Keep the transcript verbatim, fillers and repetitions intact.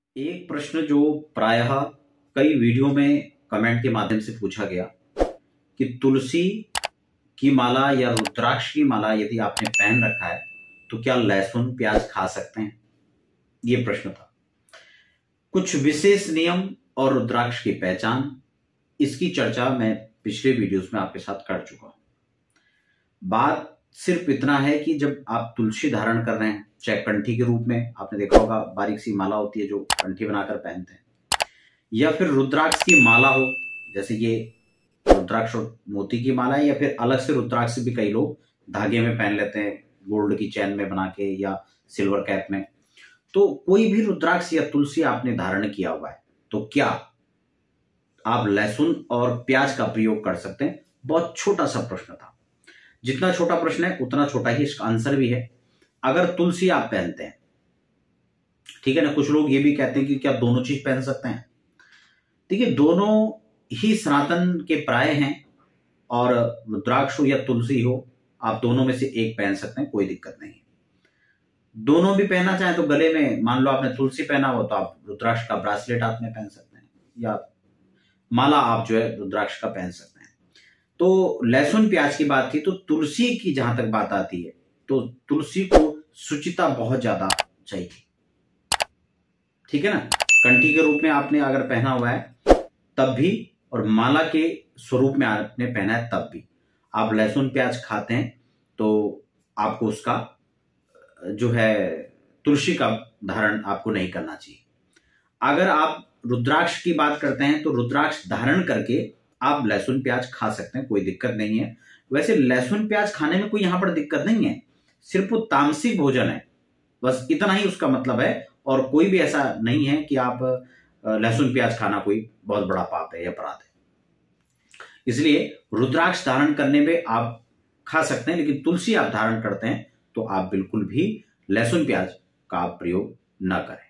एक प्रश्न जो प्रायः कई वीडियो में कमेंट के माध्यम से पूछा गया कि तुलसी की माला या रुद्राक्ष की माला यदि आपने पहन रखा है तो क्या लहसुन प्याज खा सकते हैं, ये प्रश्न था। कुछ विशेष नियम और रुद्राक्ष की पहचान, इसकी चर्चा मैं पिछले वीडियोस में आपके साथ कर चुका हूं। बात सिर्फ इतना है कि जब आप तुलसी धारण कर रहे हैं, चाहे कंठी के रूप में, आपने देखा होगा बारीक सी माला होती है जो कंठी बनाकर पहनते हैं, या फिर रुद्राक्ष की माला हो, जैसे ये रुद्राक्ष और मोती की माला है, या फिर अलग से रुद्राक्ष भी कई लोग धागे में पहन लेते हैं, गोल्ड की चैन में बना के या सिल्वर कैप में। तो कोई भी रुद्राक्ष या तुलसी आपने धारण किया हुआ है तो क्या आप लहसुन और प्याज का प्रयोग कर सकते हैं? बहुत छोटा सा प्रश्न था। जितना छोटा प्रश्न है उतना छोटा ही इसका आंसर भी है। अगर तुलसी आप पहनते हैं, ठीक है ना, कुछ लोग ये भी कहते हैं कि क्या दोनों चीज पहन सकते हैं। देखिए, दोनों ही सनातन के प्राय हैं और रुद्राक्ष हो या तुलसी हो, आप दोनों में से एक पहन सकते हैं, कोई दिक्कत नहीं है। दोनों भी पहनना चाहें तो गले में, मान लो आपने तुलसी पहना हो तो आप रुद्राक्ष का ब्रासलेट हाथ में पहन सकते हैं, या माला आप जो है रुद्राक्ष का पहन सकते हैं। तो लहसुन प्याज की बात थी, तो तुलसी की जहां तक बात आती है तो तुलसी को शुचिता बहुत ज्यादा चाहिए, ठीक है ना। कंठी के रूप में आपने अगर पहना हुआ है तब भी, और माला के स्वरूप में आपने पहना है तब भी, आप लहसुन प्याज खाते हैं तो आपको उसका जो है तुलसी का धारण आपको नहीं करना चाहिए। अगर आप रुद्राक्ष की बात करते हैं तो रुद्राक्ष धारण करके आप लहसुन प्याज खा सकते हैं, कोई दिक्कत नहीं है। वैसे लहसुन प्याज खाने में कोई यहां पर दिक्कत नहीं है, सिर्फ वो तामसिक भोजन है, बस इतना ही उसका मतलब है। और कोई भी ऐसा नहीं है कि आप लहसुन प्याज खाना कोई बहुत बड़ा पाप है या अपराध है। इसलिए रुद्राक्ष धारण करने में आप खा सकते हैं, लेकिन तुलसी आप धारण करते हैं तो आप बिल्कुल भी लहसुन प्याज का प्रयोग न करें।